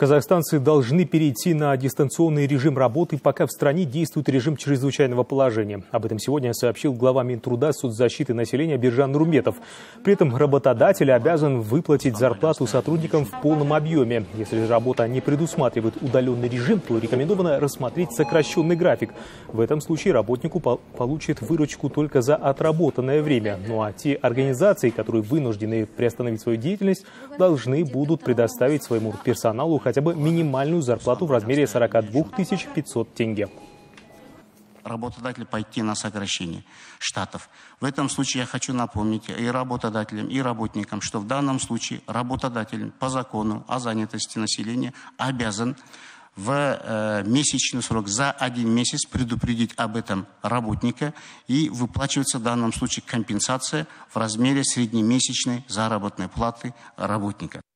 Казахстанцы должны перейти на дистанционный режим работы, пока в стране действует режим чрезвычайного положения. Об этом сегодня сообщил глава Минтруда соцзащиты населения Биржан Нурметов. При этом работодатель обязан выплатить зарплату сотрудникам в полном объеме. Если работа не предусматривает удаленный режим, то рекомендовано рассмотреть сокращенный график. В этом случае работнику получит выручку только за отработанное время. Ну а те организации, которые вынуждены приостановить свою деятельность, должны будут предоставить своему персоналу хотя бы минимальную зарплату в размере 42 500 тенге. Работодатель пойти на сокращение штатов. В этом случае я хочу напомнить и работодателям, и работникам, что в данном случае работодатель по закону о занятости населения обязан в месячный срок за 1 месяц предупредить об этом работника, и выплачивается в данном случае компенсация в размере среднемесячной заработной платы работника.